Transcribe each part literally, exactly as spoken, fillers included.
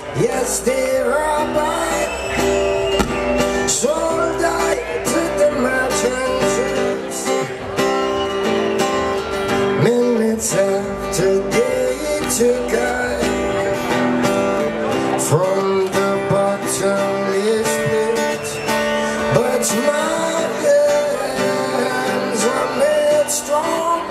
yes, they rabbi, sold I to the merchants. Minutes after they took I from the bottomless pit, but my hands were made strong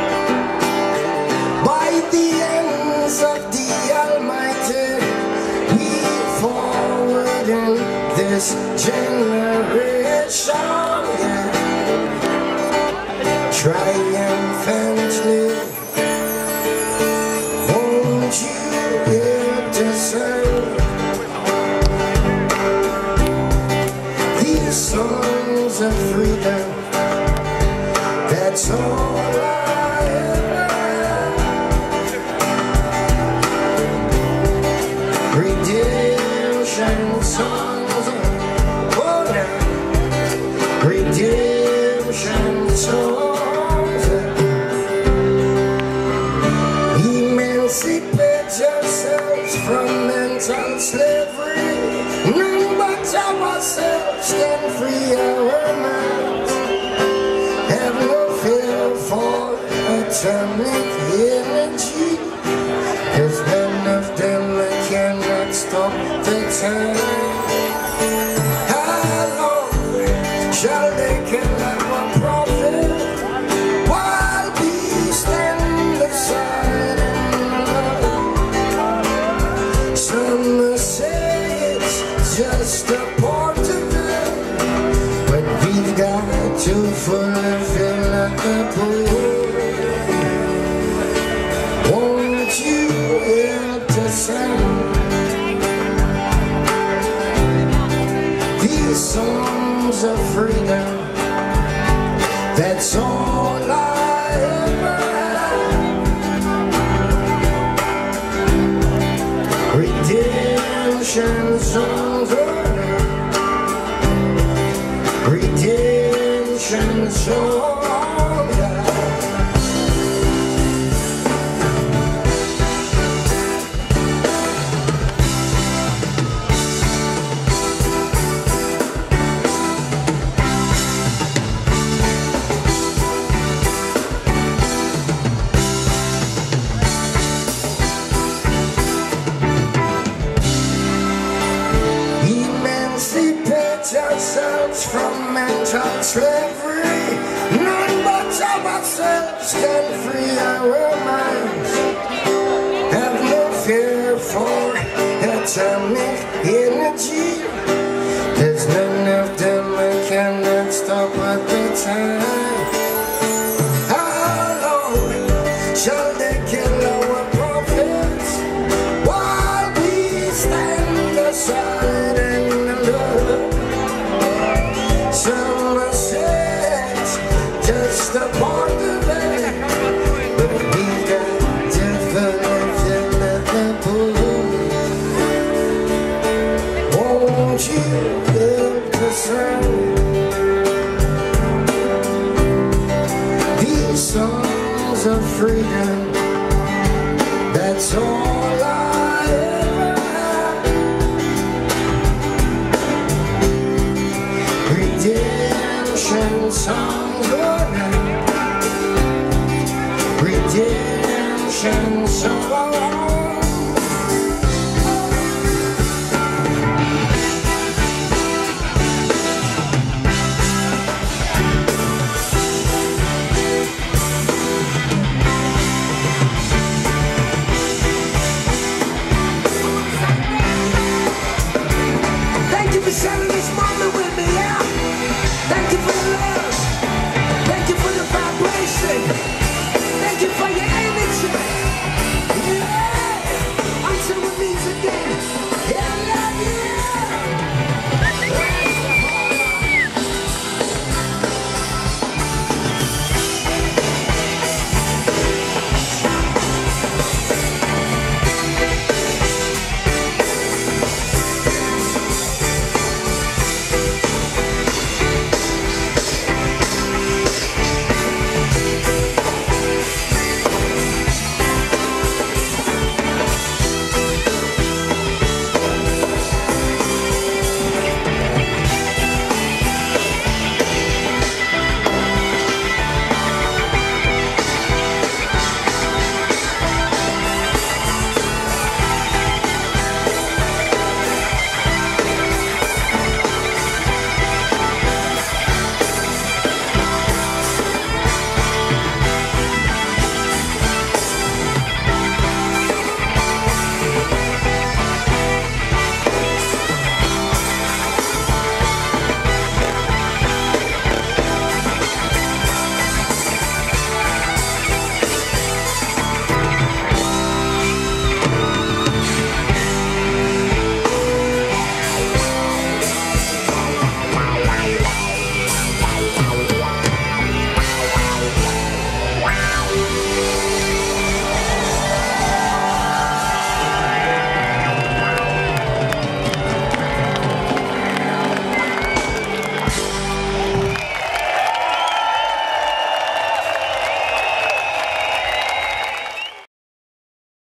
by the hands of the Almighty. We forward in this generation, yeah, triumphantly. Won't you help to sing these songs of freedom? That's all I ever. Redemption songs, oh now, redemption songs. Emancipate yourselves from mental slavery. None but ourselves can free our minds. Have no fear for atomic energy, 'cause none of them cannot stop the time. How long shall they kill our prophet while we stand aside and love? Some say it's just a part of it, but we've got to fulfill the book. Won't you help to sing these songs of freedom? That's all I ever had. Redemption songs, redemption songs. Emancipate yourselves from mental slavery. None but ourselves can free our minds. Have no fear for atomic energy, 'cause none of them cannot stop at the time. How long shall they kill our prophets while we stand aside and look? Some say it's just a part of it, but we got to fulfill the book. Won't you help to sing these songs of freedom? That's all